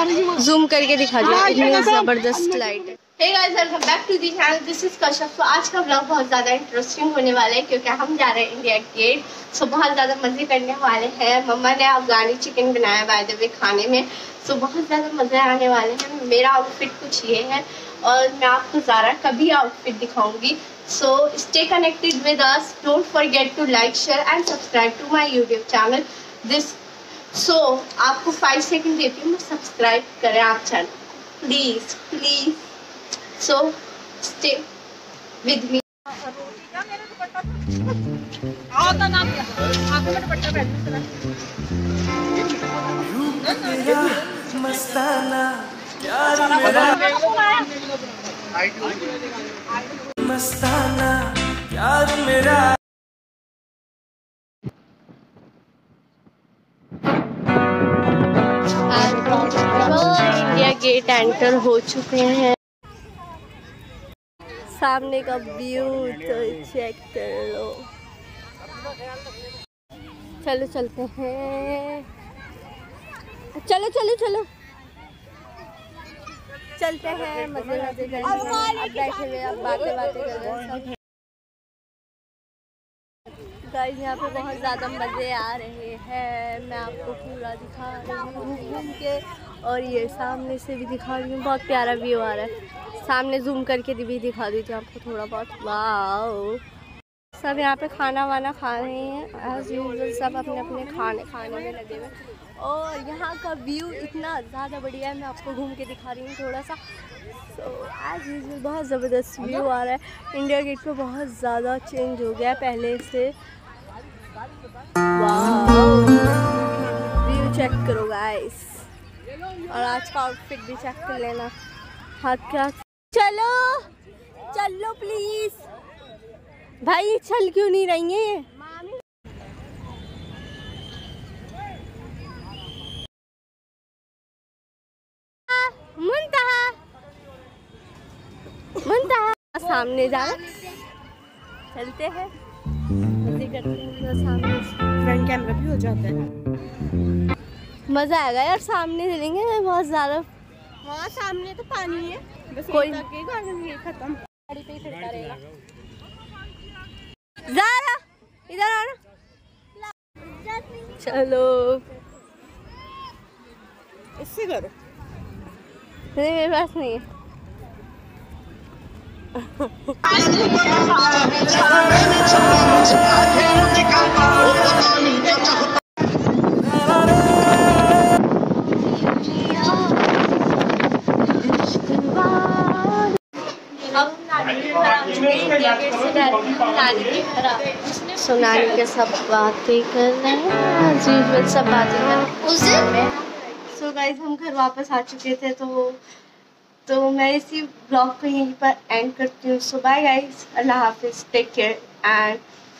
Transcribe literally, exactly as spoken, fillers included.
Zoom करके दिखा दिया, इतनी जबरदस्त लाइट है। Hey guys, welcome back to the channel. This is Kashyap. तो आज का ब्लॉग बहुत ज़्यादा इंटरेस्टिंग होने वाला है क्योंकि हम जा रहे हैं इंडिया गेट। सो बहुत ज़्यादा मज़े करने वाले हैं। मम्मा ने अफगानी चिकन बनाया बाय द वे खाने में। सो बहुत ज़्यादा मज़े आने वाले हैं। मेरा आउटफिट कुछ ये है और मैं आपको ज़ारा का भी आउटफिट दिखाऊंगी। So stay connected with us. Don't forget to like share and subscribe to my YouTube channel this. So आपको फाइव सेकेंड देती हूँ, सब्सक्राइब करें आप channel please please. So stay with me. मस्ताना प्यार मेरा, मस्ताना प्यार मेरा। इंडिया गेट एंटर हो चुके हैं। सामने का व्यू तो चेक कर लो। चलो चलते हैं, चलो चलो चलो चलते हैं। मजे मजे कर अब बैठे हुए, अब बातें बातें कर रहे हैं। गाइस यहाँ पे बहुत ज़्यादा मज़े आ रहे हैं। मैं आपको पूरा दिखा रही हूँ घूम के, और ये सामने से भी दिखा रही हूँ। बहुत प्यारा व्यू आ रहा है। सामने जूम करके भी दिखा दीजिए आपको थोड़ा बहुत। वाओ, सब यहाँ पे खाना वाना खा रहे हैं एज यूजुअल। सब अपने अपने खाने खाने में लगे हुए। और यहाँ का व्यू इतना ज़्यादा बढ़िया है, मैं आपको घूम के दिखा रही हूँ थोड़ा सा। सो एज यूजुअल बहुत ज़बरदस्त व्यू आ रहा है। इंडिया गेट पे बहुत ज़्यादा चेंज हो गया है पहले से। वाओ, व्यू चेक करो गाइस, और आज का आउटफिट भी चेक कर लेना। हाथ क्या, चलो चलो प्लीज भाई, चल क्यों नहीं रही है ये? मुंतहा मुंतहा सामने जाना, चलते हैं मजे करते हैं। सामने फ्रंट कैमरा भी हो जाता है, मजा आएगा यार। सामने चलेंगे बहुत ज्यादा। वहाँ सामने तो पानी है, बस कोई खत्म गाड़ी पे ही फिरता रहेगा। ज़ारा इधर आना, चलो इससे करो। नहीं मेरे पास नहीं है। सो नानी के सब बातें कर रहे हैं, सब बातें कर रहे हैं। सो गाइस हम घर वापस आ चुके थे, तो तो मैं इसी ब्लॉग को यहीं पर एंड करती हूँ। सो बाय गाइस, अल्लाह हाफिज़, टेक केयर एंड